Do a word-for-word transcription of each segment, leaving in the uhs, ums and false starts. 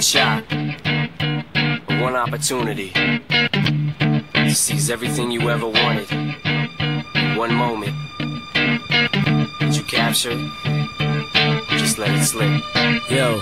shot, one opportunity to seize everything you ever wanted in one moment. Did you capture it? Just let it slip. Yo.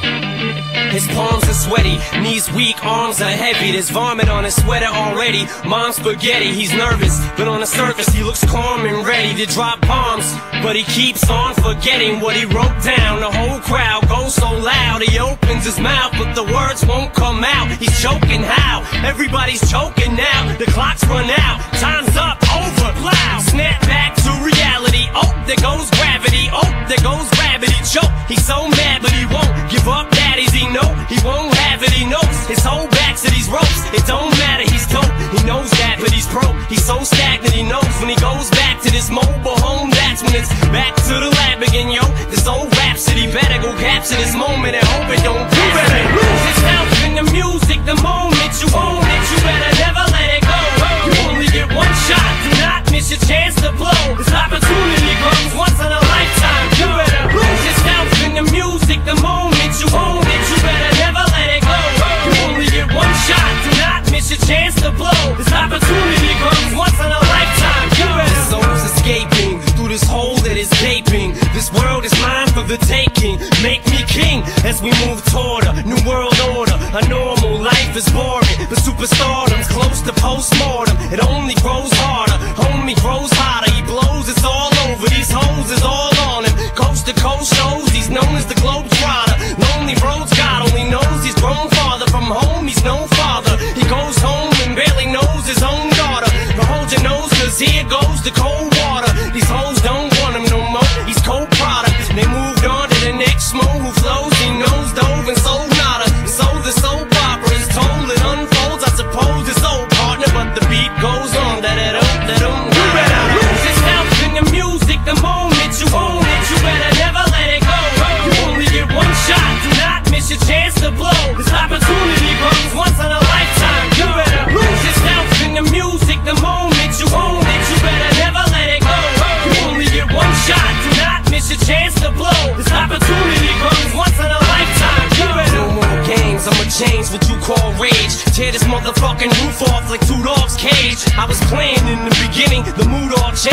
His palms are sweaty, knees weak, arms are heavy. There's vomit on his sweater already. Mom's spaghetti, he's nervous, but on the surface he looks calm and ready to drop bombs. But he keeps on forgetting what he wrote down. The whole crowd goes so loud, he opens his mouth, but the words won't come out. He's choking how? Everybody's choking now. The clock's run out, time's up, over, loud. Snap back to reality, oh, there goes gravity. Oh, there goes gravity, choke. He's so mad, but he won't give up. Daddies, he know he won't have it. He knows his whole back to these ropes. It don't matter, he's dope. He knows that, but he's broke. He's so stagnant. He knows when he goes back to this mobile home, that's when it's back to the lab again, yo. This old rhapsody better go capture this moment and hope it don't. You better lose yourself in the music the moment you own it. You better never let it go. You only get one shot. Do not miss your chance to blow. This opportunity comes once in a lifetime. You better lose yourself in the music the moment you own it. You better never let it go. You only get one shot. Do not miss your chance to blow. This opportunity comes once in a lifetime. You better. His soul's escaping through this hole that is gaping. This world is mine for the taking. Make me king as we move toward a new world order. A normal life is boring, but superstardom's close to postmortem. It only grows harder, homie grows hotter. He blows, it's all over. These hoes is all on him. Coast to coast shows, he's known as the Globetrotter. Lonely roads, God only knows he's grown farther from home. He's no father. He goes home and barely knows his own daughter. But hold your nose, cause here goes the cold water. These hoes don't want him no more. He's cold product. They moved on to the next mo who flows. He knows dove and sold nada. So the soap opera is told, it unfolds. I suppose it's old partner, but the beat goes on. That it up, that um. You better lose yourself in the music the moment you own it. You better never let it go. You only get one shot. Do not miss your chance to blow. This opportunity comes once in a lifetime. You better lose yourself in the music the moment you own it. You better never let it go. You only get one shot. Do not miss your chance to blow. This opportunity comes once in a lifetime. You better. No more games, I'ma change what you call rage. Tear this motherfucking roof off like two dogs' cage. I was playing in the beginning, the mood all changed.